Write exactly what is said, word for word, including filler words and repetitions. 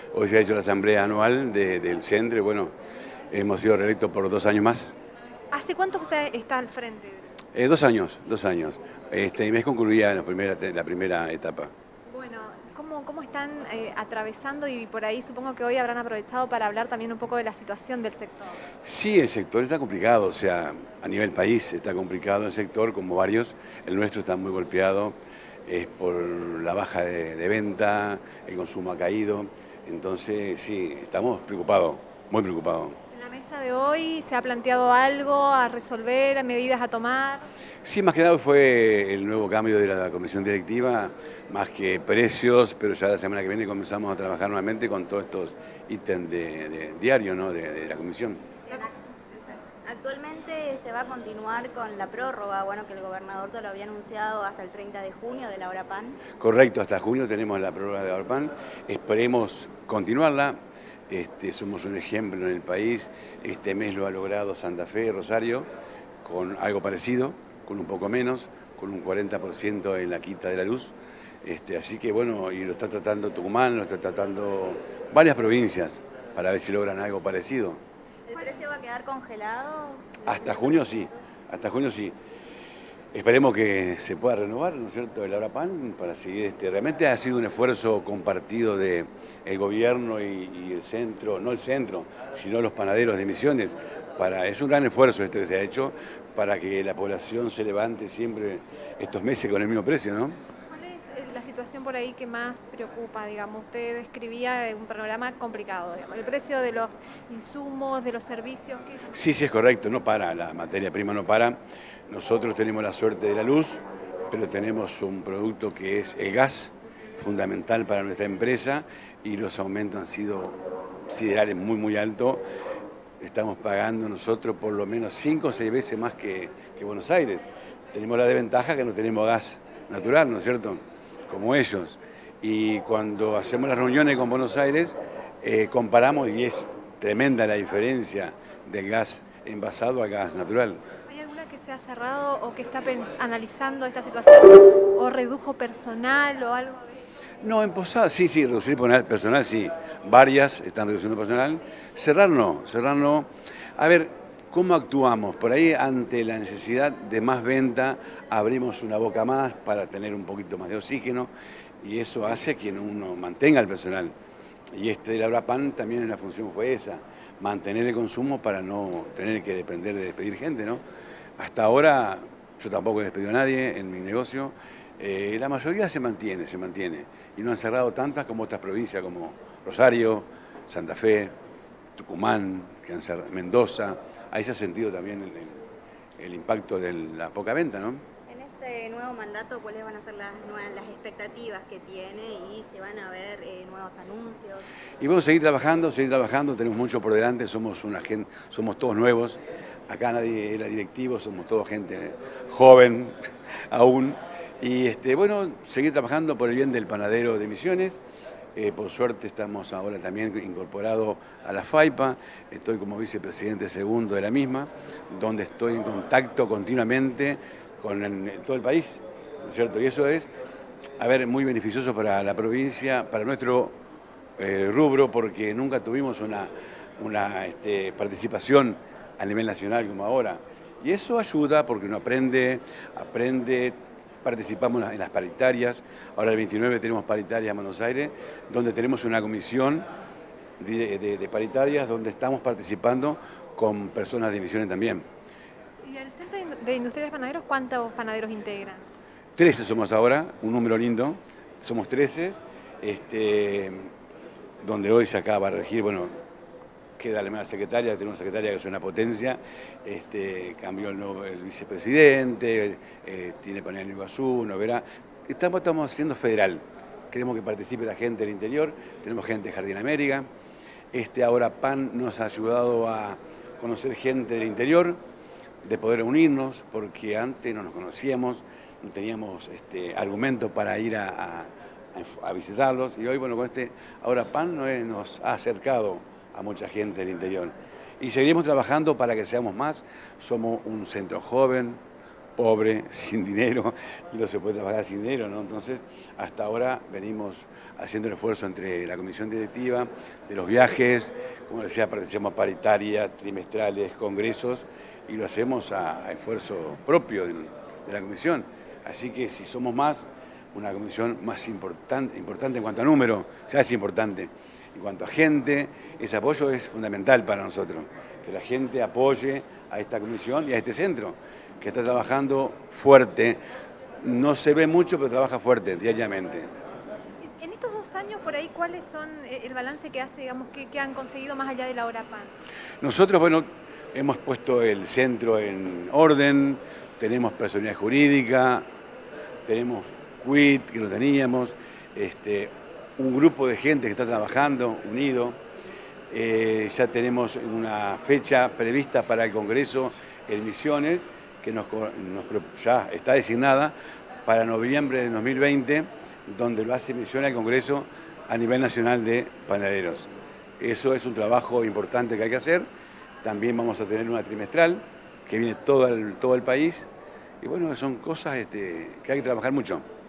Hoy se ha hecho la asamblea anual de, del CENTRE, bueno, hemos sido reelectos por dos años más. ¿Hace cuánto usted está al frente? Eh, dos años, dos años. Este mes concluía la primera, la primera etapa. Bueno, ¿cómo, cómo están eh, atravesando y por ahí supongo que hoy habrán aprovechado para hablar también un poco de la situación del sector? Sí, el sector está complicado, o sea, a nivel país está complicado el sector, como varios. El nuestro está muy golpeado, es por la baja de, de venta, el consumo ha caído. Entonces, sí, estamos preocupados, muy preocupados. ¿En la mesa de hoy se ha planteado algo a resolver, medidas a tomar? Sí, más que nada fue el nuevo cambio de la comisión directiva, más que precios, pero ya la semana que viene comenzamos a trabajar nuevamente con todos estos ítems de, de diario, ¿no? de, de la comisión. Actualmente se va a continuar con la prórroga, bueno, que el gobernador ya lo había anunciado hasta el treinta de junio de la hora PAN. Correcto, hasta junio tenemos la prórroga de la hora PAN, esperemos continuarla. Este, somos un ejemplo en el país, este mes lo ha logrado Santa Fe, Rosario, con algo parecido, con un poco menos, con un cuarenta por ciento en la quita de la luz. Este, así que bueno, y lo está tratando Tucumán, lo está tratando varias provincias para ver si logran algo parecido. ¿El precio va a quedar congelado? Hasta junio sí, hasta junio sí. Esperemos que se pueda renovar, ¿no es cierto?, el hora PAN para seguir. Este, realmente ha sido un esfuerzo compartido del gobierno y, y el centro, no el centro, sino los panaderos de Misiones. Para, es un gran esfuerzo este que se ha hecho para que la población se levante siempre estos meses con el mismo precio, ¿no? ¿Cuál es la situación por ahí que más preocupa, digamos? Usted describía un panorama complicado, digamos, el precio de los insumos, de los servicios. ¿Qué? Sí, sí, es correcto, no para, la materia prima no para. Nosotros tenemos la suerte de la luz, pero tenemos un producto que es el gas, fundamental para nuestra empresa, y los aumentos han sido siderales muy, muy altos. Estamos pagando nosotros por lo menos cinco o seis veces más que, que Buenos Aires. Tenemos la desventaja que no tenemos gas natural, ¿no es cierto?, como ellos. Y cuando hacemos las reuniones con Buenos Aires, eh, comparamos y es tremenda la diferencia del gas envasado al gas natural. ¿Hay alguna que se ha cerrado o que está analizando esta situación o redujo personal o algo de eso? No, en Posadas, sí, sí, reducir personal, sí. Varias están reduciendo personal. Cerrar no, cerrar no. A ver, ¿cómo actuamos? Por ahí, ante la necesidad de más venta, abrimos una boca más para tener un poquito más de oxígeno y eso hace que uno mantenga el personal. Y este de la hora PAN también la función fue esa, mantener el consumo para no tener que depender de despedir gente, ¿no? Hasta ahora yo tampoco he despedido a nadie en mi negocio. Eh, la mayoría se mantiene, se mantiene. Y no han cerrado tantas como otras provincias como Rosario, Santa Fe, Tucumán, que han cerrado, Mendoza. Ahí se ha sentido también el, el, el impacto de la poca venta, ¿no? En este nuevo mandato, ¿cuáles van a ser las, las expectativas que tiene y se van a ver eh, nuevos anuncios? Y vamos a seguir trabajando, seguir trabajando, tenemos mucho por delante, somos una gente, somos todos nuevos. Acá nadie era directivo, somos todos gente joven aún. Y este, bueno, seguir trabajando por el bien del panadero de Misiones. Eh, por suerte estamos ahora también incorporados a la FAIPA. Estoy como vicepresidente segundo de la misma, donde estoy en contacto continuamente con el, todo el país, ¿no es cierto? Y eso es, a ver, muy beneficioso para la provincia, para nuestro eh, rubro, porque nunca tuvimos una, una este, participación a nivel nacional como ahora. Y eso ayuda porque uno aprende, aprende, participamos en las paritarias. Ahora el veintinueve tenemos paritarias en Buenos Aires, donde tenemos una comisión de, de, de paritarias donde estamos participando con personas de Misiones también. ¿Y el Centro de Industriales Panaderos cuántos panaderos integran? trece somos ahora, un número lindo, somos trece, este, donde hoy se acaba de regir, bueno, queda la nueva secretaria, tenemos una secretaria que es una potencia, este, cambió el, nuevo, el vicepresidente, eh, tiene panel en Iguazú, no verá. Estamos, estamos haciendo federal, queremos que participe la gente del interior, tenemos gente de Jardín América. Este, ahora PAN nos ha ayudado a conocer gente del interior, de poder unirnos, porque antes no nos conocíamos, no teníamos este, argumentos para ir a, a, a visitarlos, y hoy, bueno, con este, ahora PAN nos ha acercado a mucha gente del interior. Y seguiremos trabajando para que seamos más. Somos un centro joven, pobre, sin dinero, y no se puede trabajar sin dinero, ¿no? Entonces, hasta ahora venimos haciendo el esfuerzo entre la comisión directiva, de los viajes, como decía, participamos paritarias, trimestrales, congresos, y lo hacemos a, a esfuerzo propio de, de la comisión. Así que si somos más, una comisión más importante, importante en cuanto a número, ya es importante. En cuanto a gente, ese apoyo es fundamental para nosotros, que la gente apoye a esta comisión y a este centro, que está trabajando fuerte. No se ve mucho, pero trabaja fuerte diariamente. En estos dos años, por ahí, ¿cuáles son el balance que hace, digamos, que, que han conseguido más allá de la hora pan? Nosotros, bueno, hemos puesto el centro en orden, tenemos personalidad jurídica, tenemos quit, que lo teníamos, este, un grupo de gente que está trabajando, unido. Eh, ya tenemos una fecha prevista para el Congreso en Misiones, que nos, nos, ya está designada para noviembre de dos mil veinte, donde lo hace Misiones al Congreso a nivel nacional de panaderos. Eso es un trabajo importante que hay que hacer. También vamos a tener una trimestral que viene todo el, todo el país. Y bueno, son cosas este, que hay que trabajar mucho.